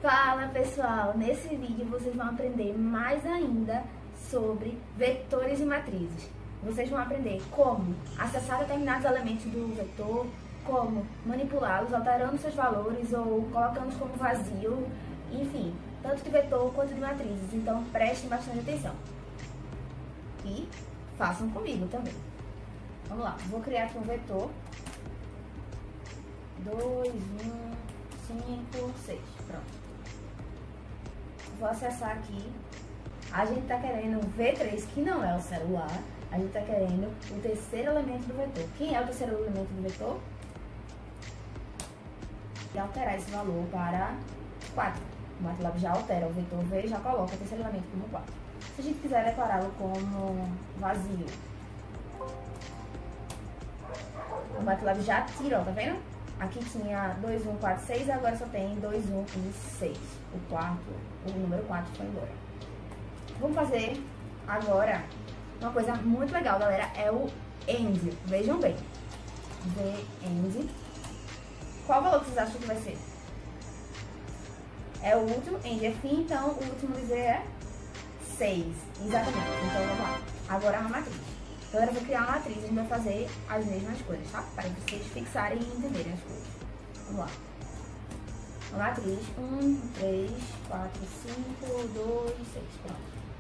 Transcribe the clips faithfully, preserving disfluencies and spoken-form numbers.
Fala pessoal, nesse vídeo vocês vão aprender mais ainda sobre vetores e matrizes. Vocês vão aprender como acessar determinados elementos do vetor, como manipulá-los, alterando seus valores ou colocando-os como vazio, enfim, tanto de vetor quanto de matrizes. Então prestem bastante atenção e façam comigo também. Vamos lá, vou criar aqui um vetor dois, um, cinco, seis, pronto. Vou acessar aqui. A gente tá querendo o V três, que não é o celular. A gente tá querendo o terceiro elemento do vetor. Quem é o terceiro elemento do vetor? E alterar esse valor para quatro. O MATLAB já altera o vetor V e já coloca o terceiro elemento como quatro. Se a gente quiser declará-lo como vazio, o MATLAB já tira, ó, tá vendo? Aqui tinha dois, um, quatro, seis, agora só tem dois, um e seis. O quarto, o número quatro foi embora. Vamos fazer agora uma coisa muito legal, galera, é o end. Vejam bem. V end. Qual valor que vocês acham que vai ser? É o último, end é fim, então o último de V é seis. Exatamente. Então vamos lá. Agora uma matriz. Agora eu vou criar uma matriz e a gente vai fazer as mesmas coisas, tá? Para vocês fixarem e entenderem as coisas. Vamos lá. Uma matriz, um, três, quatro, cinco, dois, seis. Pronto.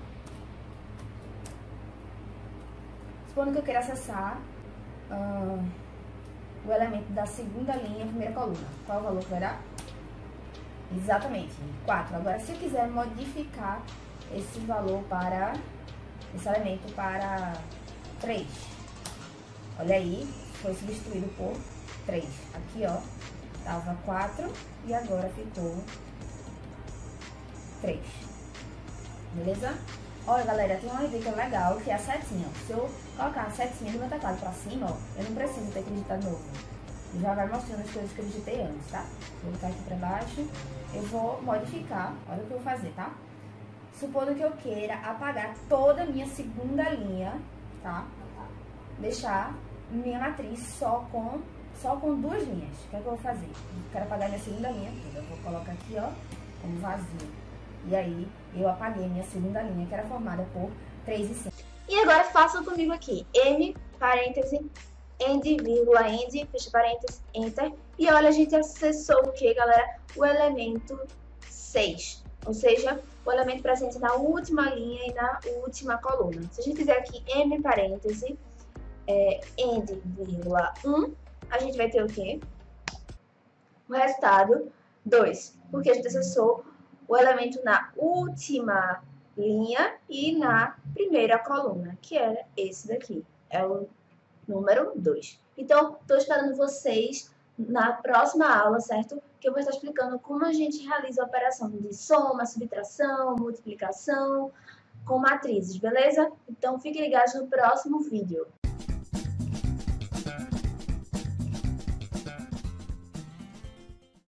Supondo que eu queira acessar uh, o elemento da segunda linha, primeira coluna. Qual é o valor que vai dar? Exatamente, quatro. Agora, se eu quiser modificar esse valor para, esse elemento para três. Olha aí, foi substituído por três. Aqui, ó, tava quatro e agora ficou três. Beleza? Olha, galera, tem uma dica legal que é a setinha. Se eu colocar a setinha do meu teclado pra cima, ó, eu não preciso ter que digitar de novo. Já vai mostrando as coisas que eu digitei antes, tá? Vou botar aqui pra baixo. Eu vou modificar. Olha o que eu vou fazer, tá? Supondo que eu queira apagar toda a minha segunda linha, tá? Deixar minha matriz só com, só com duas linhas. O que é que eu vou fazer? Eu quero apagar minha segunda linha toda. Eu vou colocar aqui, ó, como vazio. E aí, eu apaguei minha segunda linha, que era formada por três e cinco. E agora façam comigo aqui. M, parêntese, end, vírgula, end, fecha parêntese, enter. E olha, a gente acessou o que, galera? O elemento seis. Ou seja, o elemento presente na última linha e na última coluna. Se a gente fizer aqui M, parêntese, é, end, vírgula, um, a gente vai ter o quê? O resultado dois. Porque a gente acessou o elemento na última linha e na primeira coluna, que era esse daqui, é o número dois. Então, estou esperando vocês na próxima aula, certo? Que eu vou estar explicando como a gente realiza a operação de soma, subtração, multiplicação com matrizes, beleza? Então, fiquem ligados no próximo vídeo.